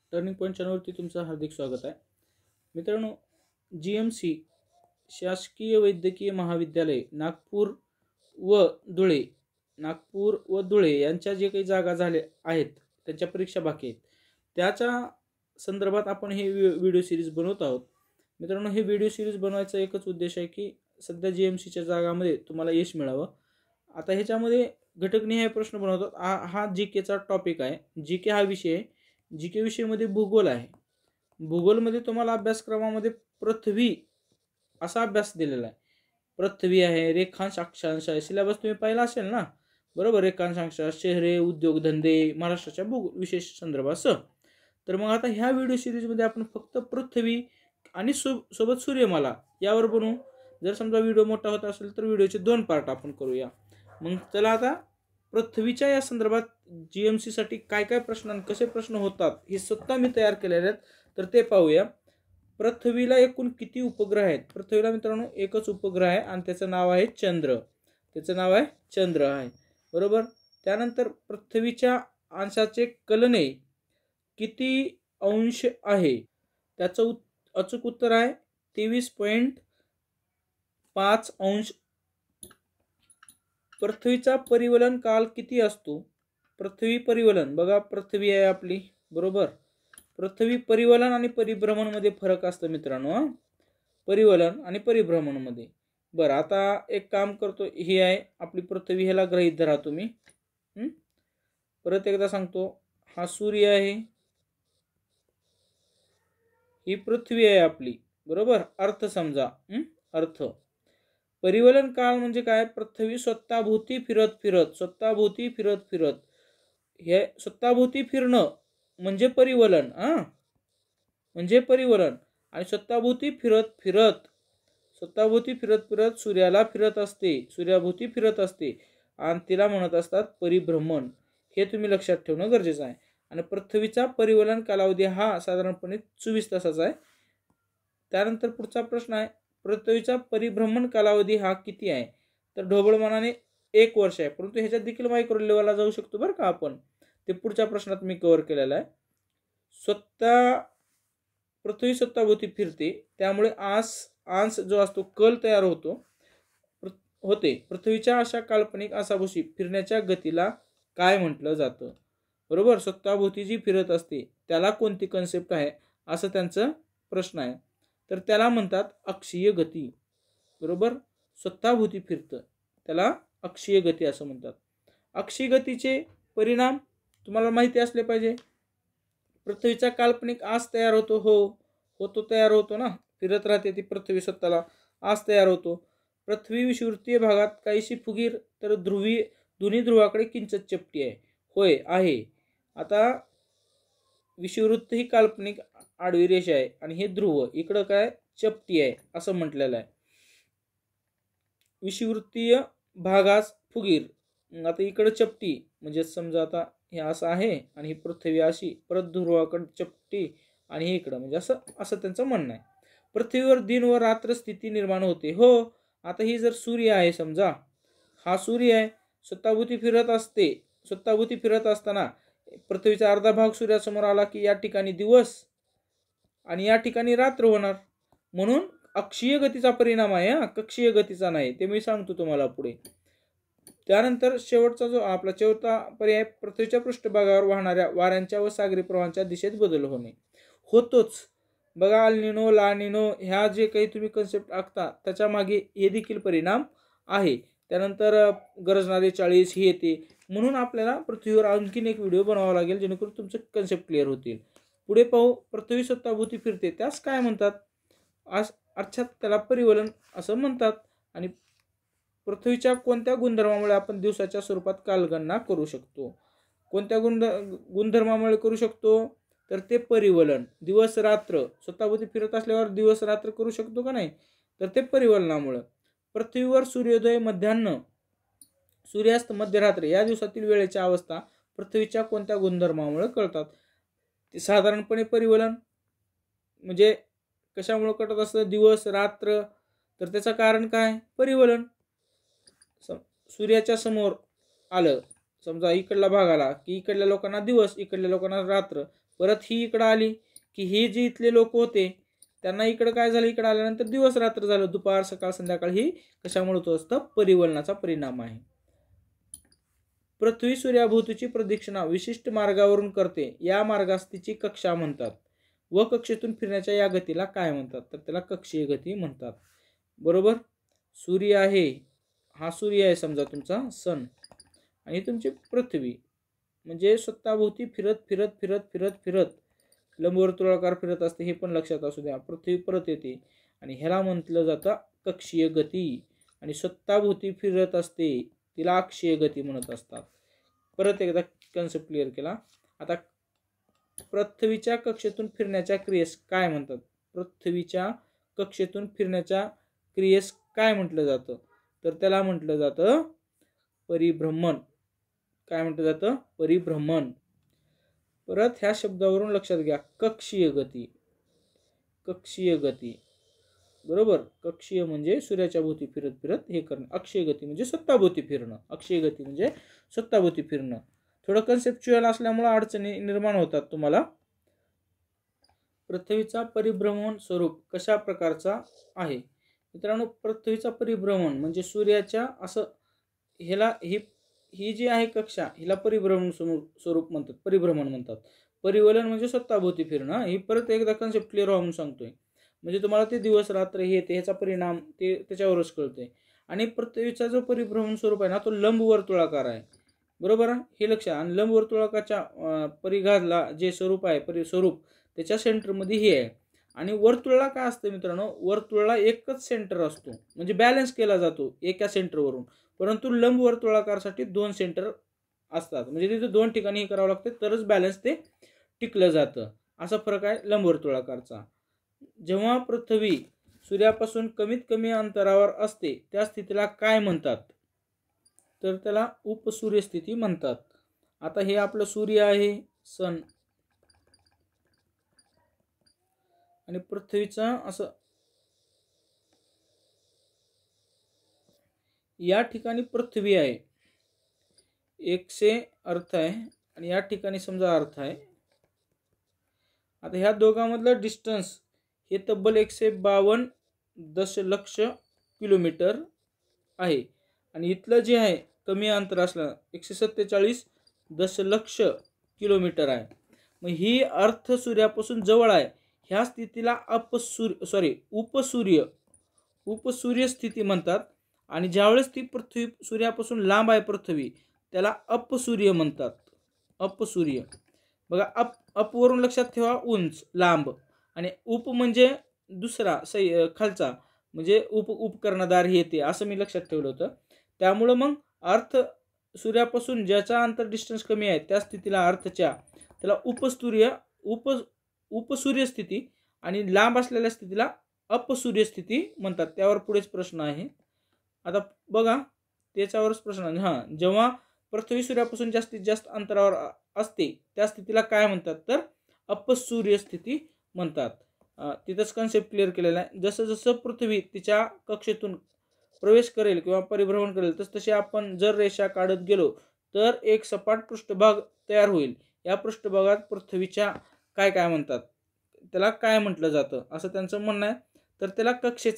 Turning point चॅनलवरती तुमचं हार्दिक स्वागत आहे. मित्रांनो, GMC शासकीय वैद्यकीय महाविद्यालय नागपूर व धुळे यांच्या जे काही जागा झाल्या आहेत, त्यांच्या परीक्षा बाकी आहेत, त्याच्या संदर्भात आपण हे व्हिडिओ सिरीज बनवत आहोत. मित्रांनो, हे व्हिडिओ सिरीज बनवायचा एकच उद्देश आहे की सध्या GMCच्या जागामध्ये तुम्हाला यश मिळावं. आता ह्याच्यामध्ये घटकनिहाय प्रश्न बनवतात. हा GKचा टॉपिक आहे. GK हा विषय आहे. GK विषयामध्ये भूगोल आहे. भूगोलमध्ये तुम्हाला अभ्यासक्रमामध्ये पृथ्वी असा अभ्यास दिलेला आहे. पृथ्वी आहे, रेखांश, अक्षांश आहे. सिलेबस तुम्ही पाहिला असेल ना, बरोबर. रेखांश, अक्षांश, शहरे, उद्योगधंदे, महाराष्ट्राच्या भूगोल विशेष संदर्भासह. तर मग आता ह्या व्हिडिओ सिरीजमध्ये आपण फक्त पृथ्वी आणि सोबत सूर्यमाला यावर बनवू. जर समजा व्हिडिओ मोठा होत असेल तर व्हिडिओचे 2 पार्ट आपण करूया. मग चला आता पृथ्वीच्या या संदर्भात GMC साठी काय काय प्रश्न आणि कसे प्रश्न होतात हे स्वतः मी तयार केलेले आहेत, तर ते पाहूया. पृथ्वीला एकूण किती उपग्रह आहेत? पृथ्वीला मित्रांनो एकच उपग्रह आहे आणि त्याचं नाव आहे चंद्र. चंद्र आहे, बरोबर. त्यानंतर पृथ्वीच्या अंशाचे कलने किती अंश आहे? त्याचं अचूक उत्तर आहे 23.5 अंश. पृथ्वीचा परिवलन काल किती असतो? पृथ्वी परिवलन, बघा पृथ्वी आहे आपली, बरोबर. पृथ्वी परिवलन आणि परिभ्रमण मध्ये फरक असतो मित्रांनो. परिवलन आणि परिभ्रमण मध्ये. बरं, आता एक काम करतो. ही आहे आपली पृथ्वी, ह्याला गृहीत धरा तुम्ही. परत एकदा सांगतो, हा सूर्य आहे, ही पृथ्वी आहे आपली, बरोबर. अर्थ समजा, अर्थ. परिवलन काळ म्हणजे काय? पृथ्वी स्वतःभोवती फिरत हे स्वतःभोवती फिरणं म्हणजे परिवलन. म्हणजे परिवलन. आणि स्वतःभोवती फिरत सूर्याला सूर्याभोवती फिरत असते आणि तिला म्हणत असतात परिभ्रमण. हे तुम्ही लक्षात ठेवणं गरजेचं आहे. आणि पृथ्वीचा परिवलन कालावधी हा साधारणपणे 24 तासाचा आहे. त्यानंतर पुढचा प्रश्न आहे, पृथ्वीचा परिभ्रमण कालावधी हा किती आहे? तर ढोबळमानाने 1 वर्ष आहे, परंतु ह्याच्यात देखील मायक्रो लेवलला जाऊ शकतो बरं का आपण. ते पुढच्या प्रश्नात मी कव्हर केलेलं आहे. पृथ्वी स्वतःभोवती फिरते, त्यामुळे आंस जो असतो कल तयार होते. पृथ्वीच्या अशा काल्पनिक आसाभोवती फिरण्याच्या गतीला काय म्हटलं जातं? बरोबर. स्वतःभोवती जी फिरत असते त्याला कोणती कन्सेप्ट आहे असं त्यांचं प्रश्न आहे. तर त्याला म्हणतात अक्षीय गती, बरोबर. स्वतःभोवती फिरतं त्याला अक्षीय गती असं म्हणतात. अक्षीय गतीचे परिणाम तुम्हाला माहिती असले पाहिजे. पृथ्वीचा काल्पनिक आस तयार तयार होतो ना, फिरत राहते ती पृथ्वी, स्वतःला आस तयार होतो. पृथ्वी विषुवृत्तीय भागात काहीशी फुगीर तर दोन्ही ध्रुवाकडे किंचित चपटी आहे. होय, आहे. आता विषुववृत्त ही काल्पनिक आडवी रेषा आहे आणि हे ध्रुव इकडं काय चपटी आहे असं म्हटलेलं आहे. विषुववृत्तीय भागास फुगीर, आता इकडं चपटी, म्हणजे समजा आता हे असं आहे आणि ही पृथ्वी अशी, परत ध्रुवाकडे चपटी आणि हे इकडं, म्हणजे असं त्यांचं म्हणणं आहे. पृथ्वीवर दिन व रात्र स्थिती निर्माण होते. हो, आता ही जर सूर्य आहे, समजा हा सूर्य आहे, स्वतःभोवती फिरत असताना पृथ्वीचा अर्धा भाग सूर्यासमोर आला की या ठिकाणी दिवस आणि या ठिकाणी रात्र होणार. म्हणून अक्षीय गतीचा परिणाम आहे, कक्षीय गतीचा नाही. ते मी सांगतो तुम्हाला पुढे. त्यानंतर शेवटचा जो आपला चौथा पर्याय, पृथ्वीच्या पृष्ठभागावर वाहणाऱ्या वाऱ्यांच्या व सागरी प्रवाहांच्या दिशेत बदल होतोच. बघा, अल निनो, ला निनो, ह्या जे काही तुम्ही कन्सेप्ट आखता त्याच्या मागे हे देखील परिणाम आहे. त्यानंतर गरजणारे 40 ही येते. म्हणून आपल्याला पृथ्वीवर आणखीन एक व्हिडिओ बनवावा लागेल जेणेकरून तुमचं कन्सेप्ट क्लिअर होतील. पुढे पाहू. पृथ्वी स्वतःभोवती फिरते त्यास काय म्हणतात? अर्थात त्याला परिवलन असं म्हणतात. आणि पृथ्वीच्या कोणत्या गुणधर्मामुळे आपण दिवसाच्या स्वरूपात कालगणना करू शकतो? कोणत्या गुणधर्मामुळे करू शकतो? तर ते परिवलन. दिवस रात्र स्वतःभोवती फिरत असल्यावर दिवस रात्र करू शकतो का नाही? तर ते परिवलनामुळे. पृथ्वीवर सूर्योदय मध्यान्ह, सूर्यास्त मध्यरात्र या दिवसातील वेळेच्या अवस्था पृथ्वीच्या कोणत्या गुणधर्मामुळे कळतात? ते साधारणपणे परिवलन, म्हणजे कशामुळे कळत असतं दिवस रात्र? तर त्याचं कारण काय? परिवलन. सूर्याच्या समोर आलं समजा इकडला भाग आला की इकडल्या लोकांना दिवस, इकडल्या लोकांना रात्र, परत ही इकडं आली की हे जे इथले लोक होते त्यांना इकडं काय झालं, इकडं आल्यानंतर दिवस रात्र झालं, दुपार सकाळ संध्याकाळ, ही कशामुळे होत असतं, परिवलनाचा परिणाम आहे. पृथ्वी सूर्याभोवतीची प्रदक्षिणा विशिष्ट मार्गावरून करते, या मार्गास तिची कक्षा म्हणतात व कक्षेतून फिरण्याच्या या गतीला काय म्हणतात, तर त्याला कक्षीय गती म्हणतात. बरोबर. सूर्य आहे, हा सूर्य आहे समजा तुमचा सन, आणि तुमची पृथ्वी म्हणजे स्वतःभोवती फिरत फिरत फिरत फिरत फिरत लंबवर्तुळाकार फिरत असते, हे पण लक्षात असू द्या. पृथ्वी परत येते आणि ह्याला म्हटलं जातं कक्षीय गती, आणि स्वतःभोवती फिरत असते तिला अक्षीय गती म्हणत असतात. परत एकदा कन्सेप्ट क्लिअर केला. आता पृथ्वीच्या कक्षेतून फिरण्याच्या क्रियेस काय म्हणतात, पृथ्वीच्या कक्षेतून फिरण्याच्या क्रियेस काय म्हटलं जातं, तर त्याला म्हटलं जातं परिभ्रमण. काय म्हटलं जातं, परिभ्रमण. परत ह्या शब्दावरून लक्षात घ्या, कक्षीय गती, कक्षीय गती. बरोबर. कक्षीय म्हणजे सूर्याच्या भोवती फिरत फिरत हे करणं, अक्षीय गती म्हणजे स्वतःभोवती फिरणं, अक्षीय गती म्हणजे स्वतःभोवती फिरणं. थोडं कन्सेप्च्युअल असल्यामुळे अडचणी निर्माण होतात तुम्हाला. पृथ्वीचा परिभ्रमण स्वरूप कशा प्रकारचा आहे मित्रांनो, पृथ्वीचा परिभ्रमण म्हणजे सूर्याच्या असं ह्याला ही जी आहे कक्षा, हिला परिभ्रमण स्वरूप म्हणतात, परिभ्रमण म्हणतात. परिवलन म्हणजे स्वतःभोवती फिरणं. ही परत एकदा कन्सेप्ट क्लिअर व्हावून सांगतोय, म्हणजे तुम्हाला ते दिवस रात्र हे ते ह्याचा परिणाम ते त्याच्यावरच कळतोय. आणि पृथ्वीचा जो परिभ्रमण स्वरूप आहे ना, तो लंबवर्तुळाकार आहे. बरोबर आहे, हे लक्षात. आणि लंबवर्तुळाकाच्या परिघाला जे स्वरूप आहे, स्वरूप त्याच्या सेंटरमध्ये हे आहे. आणि वर्तुळाला काय असतं मित्रांनो, वर्तुळाला एकच सेंटर असतो, म्हणजे बॅलन्स केला जातो एका सेंटरवरून. परंतु लंबवर्तुळाकारसाठी 2 सेंटर असतात, म्हणजे तिथे 2 ठिकाणी हे करावं लागतं तरच बॅलन्स ते टिकलं जातं. असा फरक आहे लंबवर्तुळाकारचा. जेव्हा पृथ्वी सूर्यापासून कमीत कमी अंतरावर असते त्या स्थितीला काय म्हणतात, तर त्याला उपसूर्य स्थिती म्हणतात. आता हे आपलं सूर्य आहे सन, आणि पृथ्वीचा असं या ठिकाणी पृथ्वी आहे, एक से अर्थ आहे आणि या ठिकाणी समजा अर्थ आहे. आता ह्या दोघांमधलं डिस्टन्स हे तब्बल 152 दशलक्ष किलोमीटर आहे, आणि इथलं जे आहे कमी अंतर असलं 147 दशलक्ष किलोमीटर आहे. मग ही अर्थ सूर्यापासून जवळ आहे ह्या स्थितीला उपसूर्य स्थिती म्हणतात. आणि ज्यावेळेस ती पृथ्वी सूर्यापासून लांब आहे पृथ्वी, त्याला अपसूर्य म्हणतात. अपसूर्य. बघा, अपवरून लक्षात ठेवा उंच लांब, आणि उप म्हणजे दुसरा खालचा, म्हणजे उपकर्णधार हे ते असं मी लक्षात ठेवलं होतं. त्यामुळं मग अर्थ सूर्यापासून ज्याचा अंतर डिस्टन्स कमी आहे त्या स्थितीला अर्थच्या त्याला उपसूर्य स्थिती, आणि लांब असलेल्या स्थितीला अपसूर्य स्थिती म्हणतात. त्यावर पुढेच प्रश्न आहे. आता बघा त्याच्यावरच प्रश्न आहे. हां, जेव्हा पृथ्वी सूर्यापासून जास्तीत जास्त अंतरावर असते त्या स्थितीला काय म्हणतात, तर अपसूर्य स्थिती म्हणतात. तिथंच कन्सेप्ट क्लिअर केलेला आहे. जसं जसं पृथ्वी तिच्या कक्षेतून प्रवेश करेल किंवा परिभ्रमण करेल तसतसे आपण जर रेषा काढत गेलो तर एक सपाट पृष्ठभाग तयार होईल. या पृष्ठभागात पृथ्वीच्या काय काय म्हणतात, त्याला काय म्हटलं जातं असं त्यांचं म्हणणं आहे. तर त्याला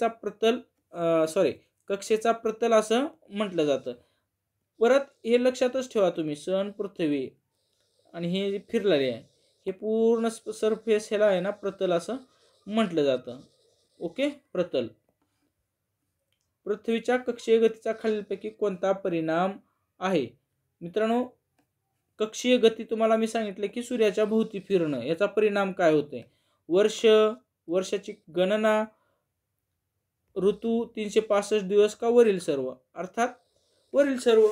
कक्षेचा प्रतल असं म्हटलं जातं. परत हे लक्षातच ठेवा तुम्ही, सन, पृथ्वी आणि हे फिरलेले आहे, हे पूर्ण सरफेस ह्याला आहे ना प्रतल असं म्हटलं जातं. ओके, प्रतल. पृथ्वीच्या कक्षीय गतीचा खालीलपैकी कोणता परिणाम आहे मित्रांनो, कक्षीय गती तुम्हाला मी सांगितलं की सूर्याच्या भोवती फिरणं, याचा परिणाम काय होतोय, वर्षाची गणना, ऋतू 365 दिवस का वरील सर्व, अर्थात वरील सर्व.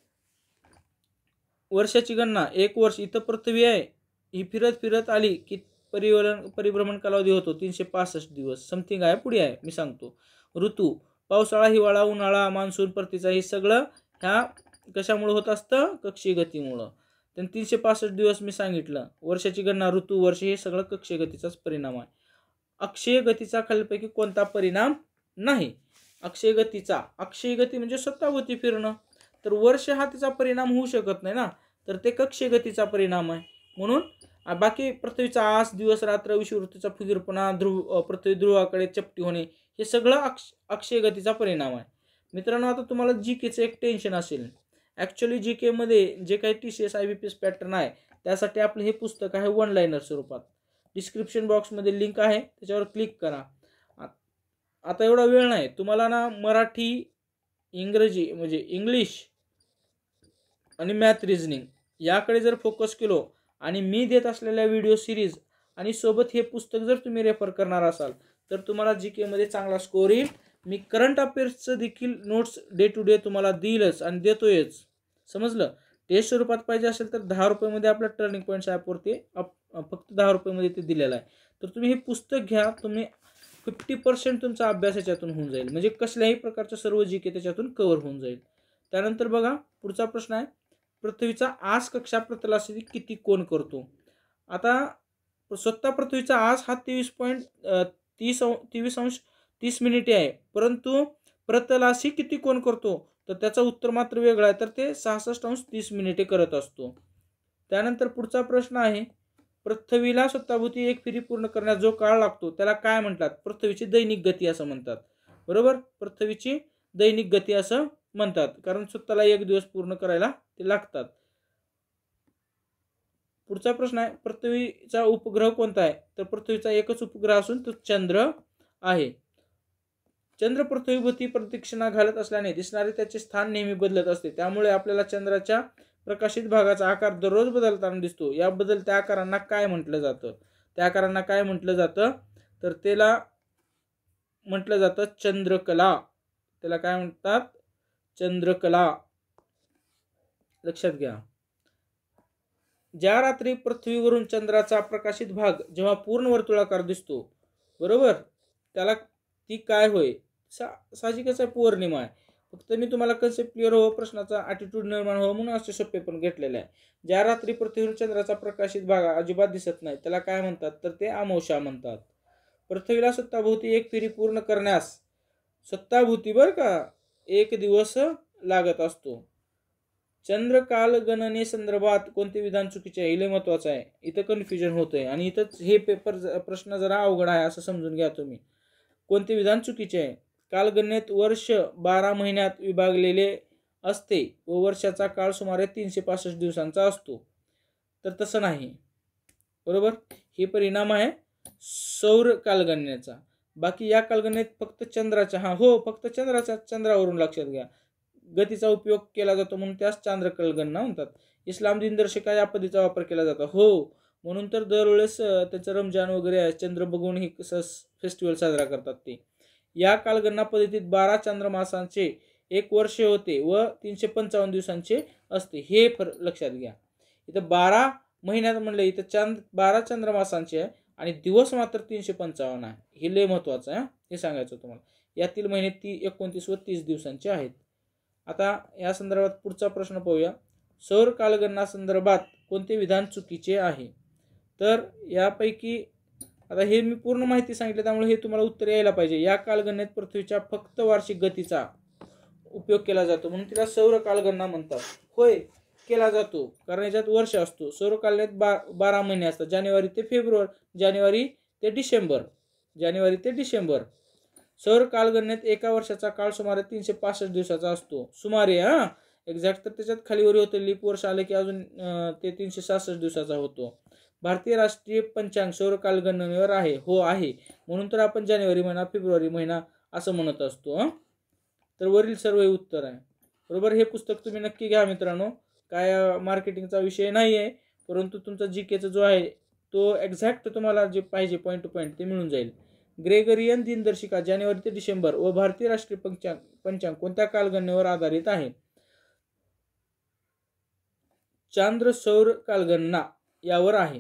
वर्षाची गणना 1 वर्ष, इथं पृथ्वी आहे ही फिरत फिरत आली की परिभ्रमण कालावधी होतो 365 दिवस, समथिंग आहे, पुढे आहे मी सांगतो. ऋतू, पावसाळा, हिवाळा, उन्हाळा, मान्सून, परतीचा, हे सगळं ह्या कशामुळे होत असतं, कक्षीय गतीमुळं. तर 365 दिवस मी सांगितलं. वर्षाची गणना, ऋतू, वर्ष, हे सगळं कक्षीय गतीचाच परिणाम आहे. अक्षीय गतीचा खालीलपैकी कोणता परिणाम नाही. अक्षीय गती म्हणजे स्वतःभोवती फिरणं. तर वर्ष हा त्याचा परिणाम होऊ शकत नाही ना, तर ते कक्षीय गतीचा परिणाम आहे. म्हणून बाकी पृथ्वीचा आस, दिवस रात्र, विषुववृत्तीचा फुगीरपणा, पृथ्वी ध्रुवाकडे चपटी होणे, हे सगळं अक्षीय गतीचा परिणाम आहे. मित्रांनो, आता तुम्हाला जी केचं एक टेन्शन असेल. ॲक्च्युली जी केमध्ये जे काही TCS IBPS पॅटर्न आहे त्यासाठी आपलं हे पुस्तक आहे वन लाईनर स्वरूपात. डिस्क्रिप्शन बॉक्समध्ये लिंक आहे, त्याच्यावर क्लिक करा. आता एवढा वेळ नाही तुम्हाला ना, मराठी, इंग्रजी म्हणजे इंग्लिश आणि मॅथ रिझनिंग याकडे जर फोकस केलो आणि मी देत असलेल्या व्हिडिओ सिरीज आणि सोबत हे पुस्तक जर तुम्ही रेफर करणार असाल तर तुम्हाला जी केमध्ये चांगला स्कोअर येईल. मी करंट अफेअर्सचं देखील नोट्स डे टू डे तुम्हाला देईलच आणि देतोयच. समजलं? टेस्ट स्वरूपात पाहिजे असेल तर 10 रुपयामध्ये आपल्या टर्निंग पॉईंट्स ॲपवरती फक्त 10 रुपयामध्ये ते दिलेलं आहे. तर तुम्ही हे पुस्तक घ्या. तुम्ही 50% तुमचा अभ्यास याच्यातून होऊन जाईल. म्हणजे कसल्याही प्रकारचं सर्व जी के त्याच्यातून कव्हर होऊन जाईल. त्यानंतर बघा पुढचा प्रश्न आहे, पृथ्वीचा आस कक्षा प्रतलाशी किती कोन करतो? आता स्वतः पृथ्वीचा आस हा 23 मिनिटे आहे, परंतु प्रतलाशी किती कोन करतो? तर त्याचं उत्तर मात्र वेगळं आहे. तर ते 66°30 करत असतो. त्यानंतर पुढचा प्रश्न आहे, पृथ्वीला स्वतःभोवती एक फेरी पूर्ण करण्यास जो काळ लागतो त्याला काय म्हणतात? पृथ्वीची दैनिक गती असं म्हणतात. बरोबर? पृथ्वीची दैनिक गती असं म्हणतात, कारण स्वतःला एक दिवस पूर्ण करायला ते लागतात. पुढचा प्रश्न आहे, पृथ्वीचा उपग्रह कोणता आहे? तर पृथ्वीचा एकच उपग्रह असून तो चंद्र आहे. चंद्र पृथ्वीभोवती प्रदक्षिणा घालत असल्याने दिसणारे त्याचे स्थान नेहमी बदलत असते. त्यामुळे आपल्याला चंद्राच्या प्रकाशित भागाचा आकार दररोज बदलताना दिसतो. या बदलत्या आकारांना काय म्हटलं जातं? त्या आकारांना काय म्हटलं जातं? तर त्याला म्हटलं जातं चंद्रकला. त्याला काय म्हणतात? चंद्रकला. लक्षात घ्या. ज्या रात्री पृथ्वीवरून चंद्राचा प्रकाशित भाग जेव्हा पूर्ण वर्तुळाकार दिसतो, बरोबर, त्याला ती काय होय? साहजिकच आहे, पौर्णिमा आहे. फक्त मी तुम्हाला कन्सेप्ट क्लिअर हो, प्रश्नाचा ॲटिट्यूड निर्माण हो म्हणून असे सोपे पण घेतलेले आहे. ज्या रात्री पृथ्वीवरून चंद्राचा प्रकाशित भाग अजिबात दिसत नाही त्याला काय म्हणतात? तर ते अमावस्या म्हणतात. पृथ्वीला स्वतःभोवती एक फेरी पूर्ण करण्यास स्वतःभोवती बरं का 1 दिवस लागत असतो. चंद्रकाल गणनेसंदर्भात कोणते विधान चुकीचे आहे? हे महत्वाचं आहे. इथं कन्फ्युजन होतंय आणि इथंच हे प्रश्न जरा अवघड आहे असं समजून घ्या तुम्ही. कोणते विधान चुकीचे आहे? कालगणनेत वर्ष 12 महिन्यात विभागलेले असते व वर्षाचा काळ सुमारे 365 दिवसांचा असतो. तर तसं नाही. बरोबर? हे परिणाम आहे सौर कालगणनेचा. बाकी या कालगणनेत फक्त चंद्राच्या फक्त चंद्रावरून लक्षात घ्या गतीचा उपयोग केला जातो, म्हणून त्यास चांद्रकल गणना म्हणतात. इस्लाम दिनदर्शिका या पद्धतीचा वापर केला जातो. म्हणून तर दरवेळेस त्याचं रमजान वगैरे चंद्र बघून हे फेस्टिवल साजरा करतात ते. या कालगणना पद्धतीत 12 चांद्रमासांचे 1 वर्ष होते व 355 दिवसांचे असते. हे लक्षात घ्या. इथं 12 महिन्यात म्हणलं, इथं 12 चांद्रमासांचे आहे आणि दिवस मात्र 355 आहे. हे लय महत्वाचं आहे. हे सांगायचं तुम्हाला. यातील महिने 29 व 30 दिवसांचे आहेत. आता या संदर्भात पुढचा प्रश्न पाहूया. सौर कालगणना संदर्भात कोणते विधान चुकीचे आहे? तर यापैकी आता हे मी पूर्ण माहिती सांगितली त्यामुळे हे तुम्हाला उत्तर यायला पाहिजे. या कालगणनेत पृथ्वीच्या फक्त वार्षिक गतीचा उपयोग केला जातो, म्हणून तिला सौर कालगणना म्हणतात. होय, केला जातो, कारण याच्यात वर्ष असतो. सौर कालगणनेत 12 महिने असतात, जानेवारी ते डिसेंबर. सौर कालगणनेत एका वर्षाचा काळ सुमारे 365 दिवसाचा असतो. सुमारे एक्झॅक्ट तर त्याच्यात खालीवर होतं, लीप वर्ष आले की अजून ते 366 दिवसाचा होतो. भारतीय राष्ट्रीय पंचांग सौर कालगणनेवर आहे. आहे, म्हणून तर आपण जानेवारी महिना, फेब्रुवारी महिना असं म्हणत असतो. तर वरील सर्व हे उत्तर आहे. बरोबर? हे पुस्तक तुम्ही नक्की घ्या मित्रांनो. काय मार्केटिंगचा विषय नाही आहे, परंतु तुमचा जीकेचा जो आहे तो एक्झॅक्ट तुम्हाला जे पाहिजे पॉईंट टू पॉईंट ते मिळून जाईल. ग्रेगरियन दिनदर्शिका जानेवारी ते डिसेंबर व भारतीय राष्ट्रीय पंचांग कोणत्या कालगणनेवर आधारित आहे? चांद्र सौर कालगणना यावर आहे.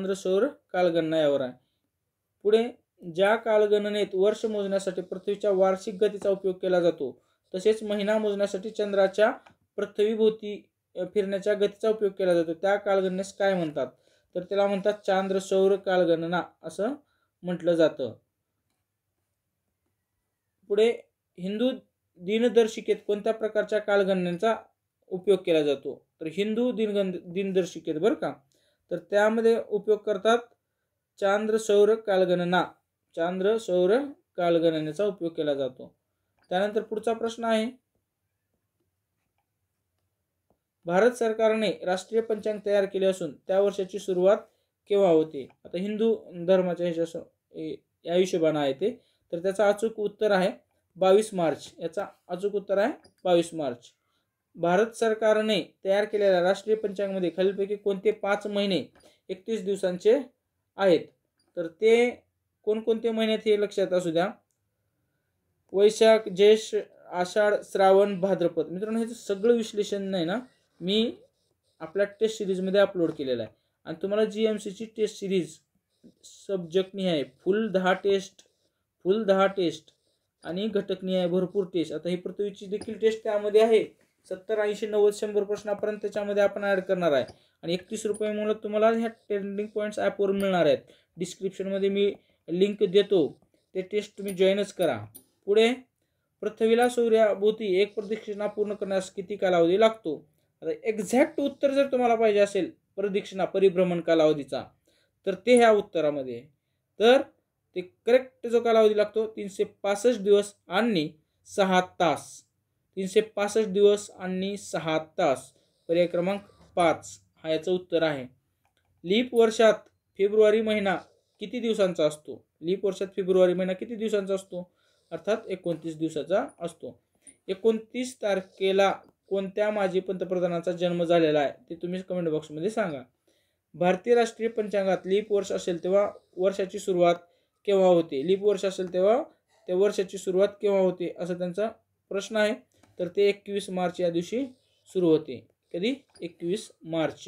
पुढे, ज्या कालगणनेत वर्ष मोजण्यासाठी पृथ्वीच्या वार्षिक गतीचा उपयोग केला जातो तसेच महिना मोजण्यासाठी चंद्राच्या पृथ्वीभोवती फिरण्याच्या गतीचा उपयोग केला जातो त्या कालगणनेस काय म्हणतात? तर त्याला म्हणतात चांद्र सौर कालगणना असं म्हटलं जातं. पुढे, हिंदू दिनदर्शिकेत कोणत्या प्रकारच्या कालगणनेचा उपयोग केला जातो? तर हिंदू दिनदर्शिकेत बरं का. तर त्यामध्ये उपयोग करतात चांद्र सौर कालगणना. चांद्र सौर कालगणनेचा उपयोग केला जातो. त्यानंतर पुढचा प्रश्न आहे, भारत सरकारने राष्ट्रीय पंचांग तयार केले असून त्या वर्षाची सुरुवात केव्हा होते? आता हिंदू धर्माच्या या हिशोबाने आहे ते. तर त्याचा अचूक उत्तर आहे 22 मार्च. याचा अचूक उत्तर आहे 22 मार्च. भारत सरकारने तयार केलेल्या राष्ट्रीय पंचांगामध्ये खालीलपैकी कोणते 5 महिने 31 दिवसांचे आहेत? तर ते कोणकोणते महिन्यात हे लक्षात असू द्या. वैशाख, ज्येष्ठ, आषाढ, श्रावण, भाद्रपद. मित्रांनो हे सगळं विश्लेषण नाही ना मी आपल्या टेस्ट सिरीजमध्ये अपलोड केलेलं आहे. आणि तुम्हाला GMCची टेस्ट सिरीज सब्जेक्टनिहाय फुल 10 टेस्ट आणि घटकनिहाय भरपूर टेस्ट. आता ही पृथ्वीची देखील टेस्ट त्यामध्ये आहे. 70, 80, 90, 100 प्रश्नापर्यंत त्याच्यामध्ये आपण ॲड करणार आहे. आणि 31 रुपये मुळे तुम्हाला ह्या ट्रेंडिंग पॉईंट्स ॲपवर मिळणार आहेत. डिस्क्रिप्शनमध्ये मी लिंक देतो, ते टेस्ट तुम्ही जॉईनच करा. पुढे, पृथ्वीला सूर्याभोवती एक प्रदक्षिणा पूर्ण करण्यास किती कालावधी लागतो? आता एक्झॅक्ट उत्तर जर तुम्हाला पाहिजे असेल परिभ्रमण कालावधीचा, तर ते ह्या उत्तरामध्ये. तर ते करेक्ट जो कालावधी लागतो 365 दिवस आणि 6 तास. 365 दिवस आणि 6 तास. पर्याय क्रमांक 5 हा याचं उत्तर आहे. लीप वर्षात फेब्रुवारी महिना किती दिवसांचा असतो? लीप वर्षात फेब्रुवारी महिना किती दिवसांचा असतो? अर्थात 29 दिवसाचा असतो. 29 तारखेला कोणत्या माजी पंतप्रधानाचा जन्म झालेला आहे ते तुम्ही कमेंट बॉक्समध्ये सांगा. भारतीय राष्ट्रीय पंचांगात लीप वर्ष असेल तेव्हा वर्षाची सुरुवात केव्हा होते? लीप वर्ष असेल तेव्हा त्या वर्षाची सुरुवात केव्हा होते असा त्यांचा प्रश्न आहे. तर ते 21 मार्च या दिवशी सुरू होते. कधी? 21 मार्च.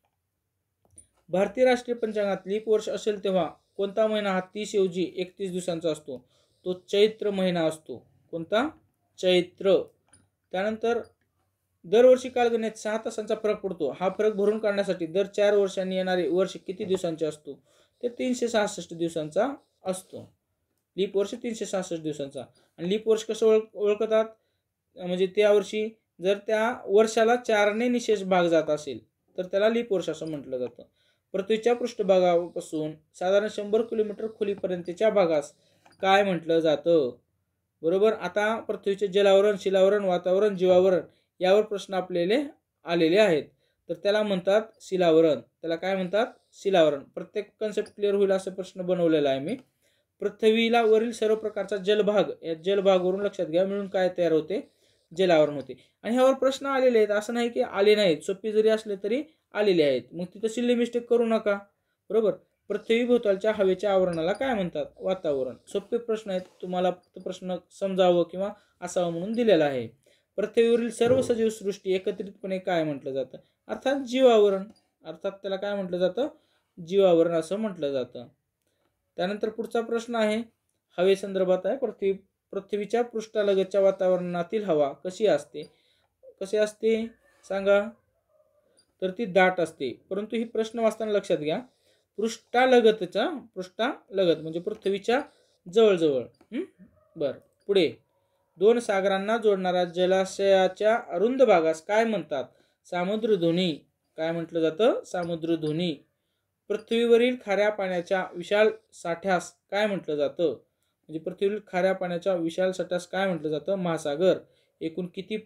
भारतीय राष्ट्रीय पंचांगात लीप वर्ष असेल तेव्हा कोणता महिना हा 30 ऐवजी 31 दिवसांचा असतो? तो चैत्र महिना असतो. कोणता? चैत्र. त्यानंतर दरवर्षी कालगणनेत 6 तासांचा फरक पडतो. हा फरक भरून काढण्यासाठी दर 4 वर्षांनी येणारे वर्ष किती दिवसांचे असतो? ते 366 दिवसांचा असतो. लीप वर्ष 366 दिवसांचा. आणि लीप वर्ष कसं ओळखतात? म्हणजे त्या वर्षी जर त्या वर्षाला 4ने निशेष भाग जात असेल तर त्याला लीप वर्ष असं म्हटलं जातं. पृथ्वीच्या पृष्ठभागापासून साधारण 100 किलोमीटर खोलीपर्यंतच्या भागास काय म्हटलं जातं? बरोबर. आता पृथ्वीचे जलावरण, शिलावरण, वातावरण, जीवावरण यावर प्रश्न आपल्याला आलेले आहेत. तर त्याला म्हणतात शिलावरण. त्याला काय म्हणतात? शिलावरण. प्रत्येक कन्सेप्ट क्लिअर होईल असा प्रश्न बनवलेला आहे मी. पृथ्वीला वरील सर्व प्रकारचा जलभाग, या जलभागवरून लक्षात घ्या मिळून काय तयार होते? जलावरण होते. आणि ह्यावर प्रश्न आलेले आहेत, असं नाही की आले नाहीत. सोपे जरी असले तरी आलेले आहेत. मग तिथं सिल्ली मिस्टेक करू नका. बरोबर. पृथ्वी भोवतालच्या हवेच्या आवरणाला काय म्हणतात? वातावरण. सोपे प्रश्न आहेत. तुम्हाला फक्त प्रश्न समजावं किंवा असावं म्हणून दिलेला आहे. पृथ्वीवरील सर्व सजीव सृष्टी एकत्रितपणे काय म्हटलं जातं? अर्थात जीवावरण. अर्थात त्याला काय म्हटलं जातं? जीवावरण असं म्हटलं जातं. त्यानंतर पुढचा प्रश्न आहे हवेसंदर्भात आहे. पृथ्वीच्या पृष्ठालगतच्या वातावरणातील हवा कशी असते? कशी असते सांगा? तर ती दाट असते. परंतु ही प्रश्न वाचताना लक्षात घ्या, पृष्ठालगत म्हणजे पृथ्वीच्या जवळजवळ. बरं. पुढे, 2 सागरांना जोडणाऱ्या जलाशयाच्या अरुंद भागास काय म्हणतात? सामुद्रधुनी. काय म्हटलं जातं? सामुद्रधुनी. पृथ्वीवरील खाऱ्या पाण्याच्या विशाल साठ्यास काय म्हटलं जातं? म्हणजे पृथ्वीवरील खाऱ्या पाण्याच्या विशाल साठ्यास काय म्हटलं जातं? महासागर. एकूण किती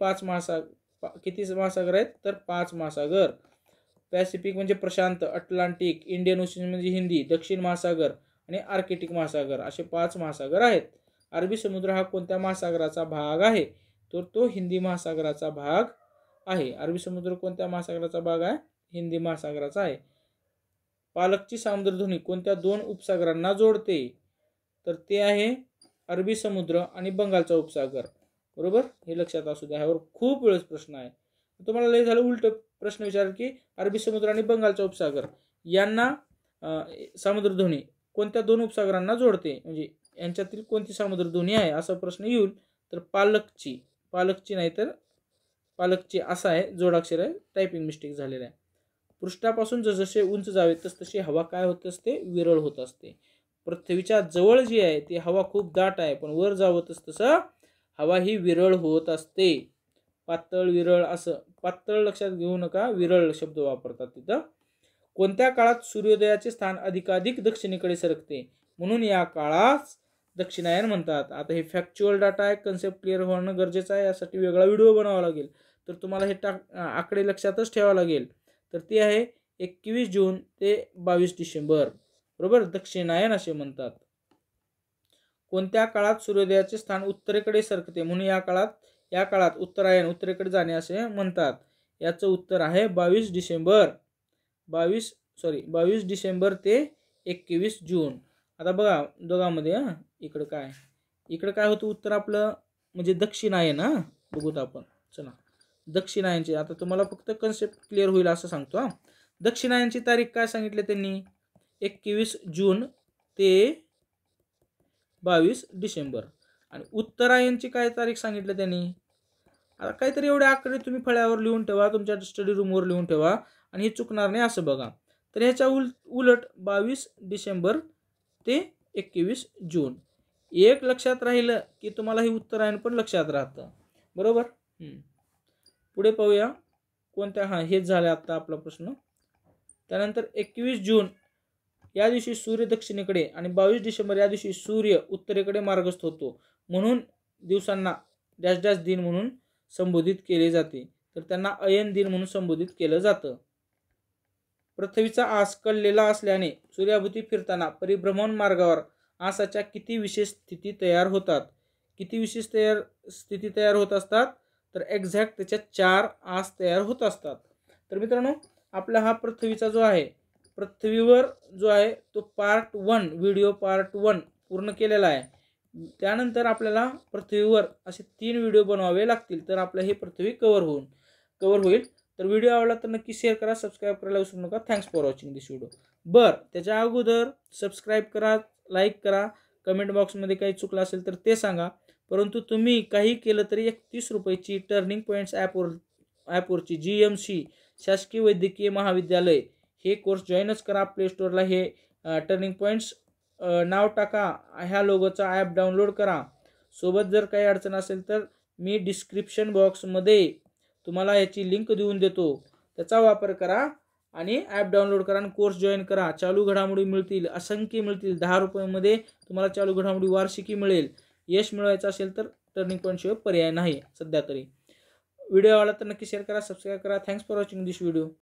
महासागर आहेत? तर 5 महासागर. पॅसिफिक म्हणजे प्रशांत, अटलांटिक, इंडियन ओशन म्हणजे हिंदी, दक्षिण महासागर आणि आर्क्टिक महासागर असे 5 महासागर आहेत. अरबी समुद्र हा कोणत्या महासागराचा भाग आहे? तर तो हिंदी महासागराचा भाग आहे. अरबी समुद्र कोणत्या महासागराचा भाग आहे? हिंदी महासागराचा आहे. पालकची सामुद्रधुनी कोणत्या 2 उपसागरांना जोडते? तर ते आहे अरबी समुद्र आणि बंगालचा उपसागर. बरोबर. हे लक्षात असू द्या. ह्यावर खूप वेळेस प्रश्न आहे. तुम्हाला लय झालं उलट प्रश्न विचार की अरबी समुद्र आणि बंगालचा उपसागर यांना सामुद्रधुनी कोणत्या 2 उपसागरांना जोडते? म्हणजे यांच्यातील कोणती सामुद्रधुनी आहे असा प्रश्न येईल. तर पालकची नाही तर पालकची असा आहे, जोडाक्षर आहे, टायपिंग मिस्टेक झालेला आहे. पृष्ठापासून जसजसे उंच जावे तसतशी हवा काय होत असते? विरळ होत असते. पृथ्वीच्या जवळ जी आहे ती हवा खूप दाट आहे, पण वर जावं तसं हवा ही विरळ होत असते. पातळ विरळ असं पातळ लक्षात घेऊ नका, विरळ शब्द वापरतात तिथं. कोणत्या काळात सूर्योदयाचे स्थान अधिकाधिक दक्षिणेकडे सरकते म्हणून या काळास दक्षिणायन म्हणतात. आता हे फॅक्च्युअल डाटा आहे, कन्सेप्ट क्लिअर होणं गरजेचं आहे. यासाठी वेगळा व्हिडिओ बनवावा लागेल. तर तुम्हाला हे आकडे लक्षातच ठेवावे लागेल. तर ते आहे 21 जून ते 22 डिसेंबर, बरोबर, दक्षिणायन असे म्हणतात. कोणत्या काळात सूर्योदयाचे स्थान उत्तरेकडे सरकते म्हणून या काळात उत्तरायण, उत्तरेकडे जाणे असे म्हणतात. याचं उत्तर आहे 22 डिसेंबर. 22 डिसेंबर ते 21 जून. आता बघा दोघांमध्ये इकडं काय होतं उत्तर आपलं, म्हणजे दक्षिणायन. बघूत आपण. चला दक्षिणायनचे आता तुम्हाला फक्त कन्सेप्ट क्लिअर होईल असं सांगतो. दक्षिणायनची तारीख काय सांगितले त्यांनी, 21 जून ते 22 डिसेंबर. आणि उत्तरायणची काय तारीख सांगितलं त्यांनी. आता काहीतरी एवढे आकडे तुम्ही फळ्यावर लिहून ठेवा, तुमच्या स्टडी रूमवर लिहून ठेवा आणि हे चुकणार नाही असं बघा. तर ह्याच्या उलट 22 डिसेंबर ते 21 जून. एक लक्षात राहिलं की तुम्हाला हे उत्तरायण पण लक्षात राहतं, बरोबर. पुढे पाहूया कोणत्या. हेच झालं आता आपला प्रश्न. त्यानंतर 21 जून या दिवशी सूर्य दक्षिणेकडे आणि 22 डिसेंबर या दिवशी सूर्य उत्तरेकडे मार्गस्थ होतो म्हणून दिवसांना डॅश डॅश दिन म्हणून संबोधित केले जाते. तर त्यांना अयन दिन म्हणून संबोधित केलं जातं. पृथ्वीचा आस कललेला असल्याने सूर्याभोवती फिरताना परिभ्रमण मार्गावर आसाच्या किती विशेष स्थिती तयार होतात. किती विशेष स्थिती तयार होत असतात, तर एक्झॅक्ट त्याच्या 4 आस तयार होत असतात. तर मित्रांनो आपला हा पृथ्वीचा जो आहे, पृथ्वीवर जो आहे तो पार्ट 1 व्हिडिओ पार्ट 1 पूर्ण केलेला आहे. त्यानंतर आपल्याला पृथ्वीवर असे 3 व्हिडिओ बनवावे लागतील तर आपलं हे पृथ्वी कव्हर होईल. तर व्हिडिओ आवडला तर नक्की शेअर करा, सबस्क्राईब करायला विसरू नका. Thanks for watching this video. त्याच्या अगोदर सबस्क्राईब करा, लाईक करा, कमेंट बॉक्समध्ये काही चुकलं असेल तर ते सांगा. परंतु तुम्ही काही केलं तरी 31 रुपयाची टर्निंग पॉईंट्स ॲपवरची GMC शासकीय वैद्यकीय महाविद्यालय हे कोर्स जॉईनच करा. प्ले स्टोअरला हे टर्निंग पॉईंट्स नाव टाका, ह्या लोगोचा ॲप डाउनलोड करा. सोबत जर काही अडचण असेल तर मी डिस्क्रिप्शन बॉक्समध्ये तुम्हाला याची लिंक देऊन देतो. त्याचा वापर करा आणि ॲप डाउनलोड करा आणि कोर्स जॉईन करा. चालू घडामोडी मिळतील, असंख्य मिळतील. 10 रुपयामध्ये तुम्हाला चालू घडामोडी वार्षिकी मिळेल. यश मिळवायचं असेल तर टर्निंग पॉईंट शिवाय पर्याय नाही सध्या तरी. व्हिडिओ आवडला तर नक्की शेअर करा, सबस्क्राईब करा. Thanks for watching this video.